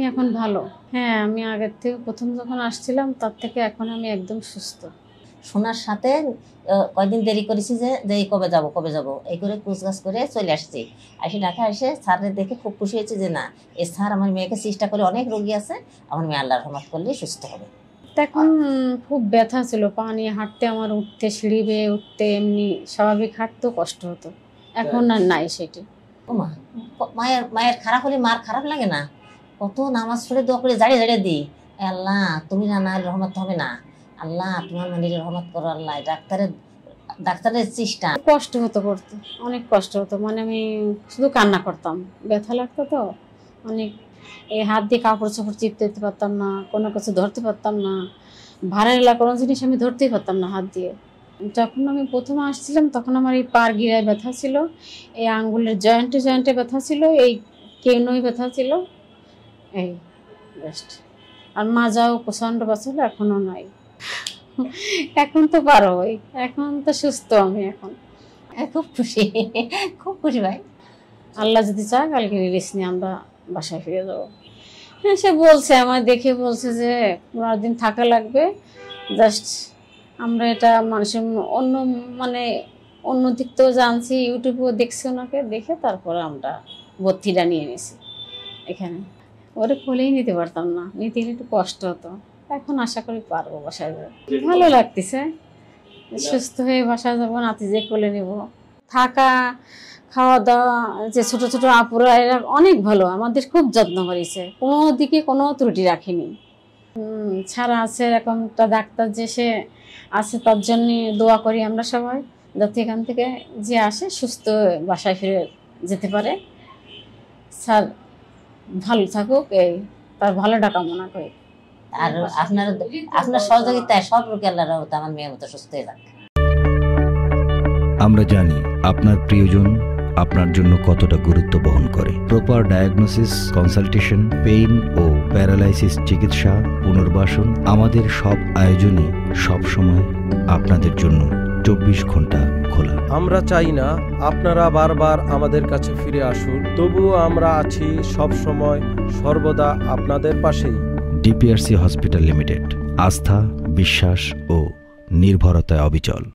এখন ভালো। হ্যাঁ, আমি আগের থেকে প্রথম যখন আসছিলাম তার থেকে এখন আমি একদম সুস্থ। শোনার সাথে কয়েকদিন দেরি করেছি যে কবে যাব এই করে কুচগাছ করে চলে আসছি। এসে ঢাকা এসে স্যারের দেখে খুব খুশি হয়েছে যে না, এ স্যার আমার মেয়েকে চেষ্টা করে, অনেক রোগী আছে, আমার মেয়ে আল্লাহর রহমত করলে সুস্থ হবে। তখন খুব ব্যথা ছিল, পা নিয়ে হাঁটতে, আমার উঠতে, সিঁড়ি বেয়ে উঠতে, এমনি স্বাভাবিক হাঁটতেও কষ্ট হতো। এখন আর নাই সেটি। ও মা, মায়ের খারাপ হলে মার খারাপ লাগে না? কত নামাজ পড়ে দোয়া করে দাঁড়িয়ে দিই, আল্লাহ তুমি না রহমত হবে না, আল্লাহ তোমার মানির রহমত করো, আল্লাহ ডাক্তারের চেষ্টা। কষ্ট হতো করতে, অনেক কষ্ট হতো, মানে আমি শুধু কান্না করতাম, ব্যথা লাগতো তো অনেক। এই হাত দিয়ে কাপড় চোপড় চিপতে দিতে পারতাম না, কোনো কিছু ধরতে পারতাম না, ভাড়াগুলা কোনো জিনিস আমি ধরতেই পারতাম না হাত দিয়ে। যখন আমি প্রথমে আসছিলাম তখন আমার এই পার গিরায় ব্যথা ছিল, এই আঙ্গুলের জয়েন্টে ব্যথা ছিল, এই কেউনোয় ব্যথা ছিল, এই জাস্ট। আর মাজাও প্রচণ্ড ব্যথা ছিল, এখনও নাই। এখন তো পারো, এখন তো সুস্থ আমি। এখন খুব খুশি ভাই। আল্লাহ যদি চায় কালকে রিলিজ নিয়ে আমরা বাসায় ফিরে যাবো। হ্যাঁ, সে বলছে, আমার দেখে বলছে যে 15 দিন থাকা লাগবে। জাস্ট আমরা এটা মানুষের অন্য দিক তো জানছি, ইউটিউবেও দেখছি, ওনাকে দেখে তারপরে আমরা ভর্তিটা নিয়ে নিয়েছি এখানে। ওরে কোলেই নিতে পারতাম না, নিতে গেলে একটু কষ্ট হতো। এখন আশা করি পারবো বাসায় যাবো। ভালো লাগতেছে, সুস্থ হয়ে বাসায় যাবো, নাতি যে কোলে নেব। থাকা খাওয়া দাওয়া, যে ছোট ছোট আপুরা এরা অনেক ভালো, আমাদের খুব যত্ন করেছে, কোনো দিকে কোনো ত্রুটি রাখিনি। ছাড়া আছে এরকম একটা ডাক্তার যে সে আছে, তার জন্য দোয়া করি আমরা সবাই, যাতে এখান থেকে যে আসে সুস্থ বাসায় ফিরে যেতে পারে। স্যার ভালো থাকুক, এই তার ভালোটা কামনা করি। আর আপনার সহযোগিতায় সব রোগী আল্লাহর রহমতে আমার মেয়ের মতো সুস্থ হয়ে যাক। আমরা জানি আপনার প্রিয়জন আপনার জন্য কতটা গুরুত্ব বহন করে। প্রপার ডায়াগনোসিস, কনসালটেশন, পেইন ও প্যারালাইসিস চিকিৎসা, পুনর্বাসন, আমাদের সব আয়োজনই সবসময় আপনাদের জন্য 24 ঘন্টা খোলা। আমরা চাই না আপনারা বারবার আমাদের কাছে ফিরে আসুন, তবুও আমরা আছি সব সময় সর্বদা আপনাদের পাশেই। ডিপিআরসি হসপিটাল লিমিটেড, আস্থা, বিশ্বাস ও নির্ভরতায় অবিচল।